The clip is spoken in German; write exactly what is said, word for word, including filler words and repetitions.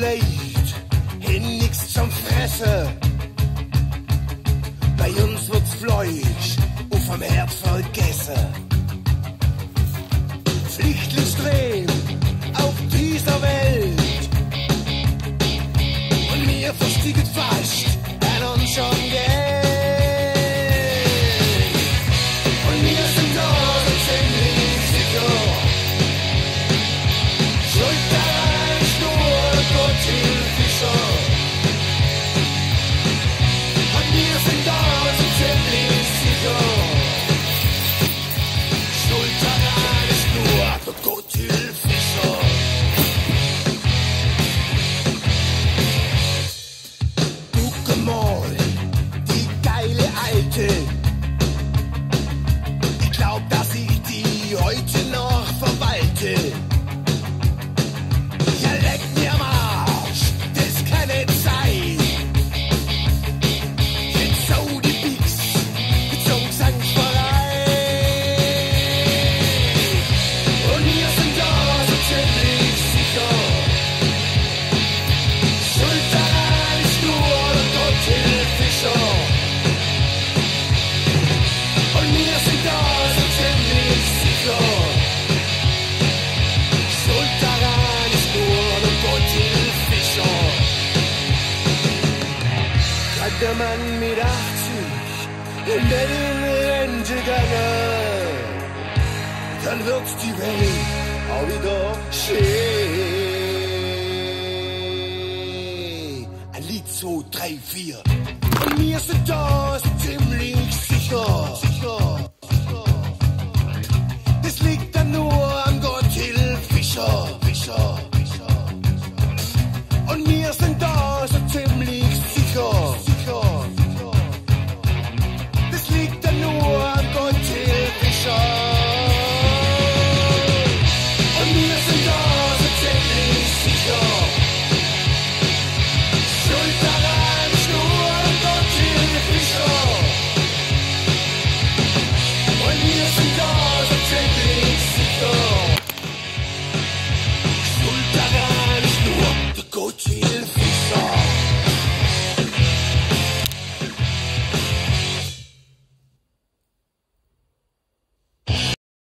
Leid, hin nix zum Fressen. Bei uns wird's Fleisch auf vom Herd vergessen. Flüchtlingsstream auf dieser Welt. Und mir verstiegt fast an uns schon Geld. Und wir sind da so ziemlich sicher. Schuld daran ist nur Gott Hilfischer. Und wir sind da so ziemlich sicher. Schuld daran ist nur Gott Hilfischer. Guck mal, die geile Alte. Ich glaub, dass ich die heute noch verwalte. Ja, leck mir am Arsch, das kann nicht sein. Jetzt so die Pix zum Gesangsverein. Und wir sind da so ziemlich sicher. Schuld daran ist nur Gott Hilfischer. Und wir sind da so ziemlich sicher. Schuld daran ist nur Gott Hilfischer. Kann der Mann mit achtzig in Rente gegangen, dann wird's die Welt auch wieder schön. Ein Lied, zwei, drei, vier. Und wir sind da so